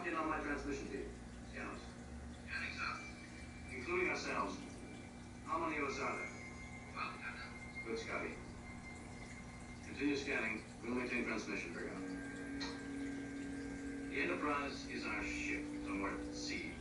locked in on my transmission feed. Scan us. Scanning, sir. Including ourselves. How many of us are there? 12, Captain. Good, Scotty. Continue scanning. We'll maintain transmission. Very well. The Enterprise is our ship somewhere at sea.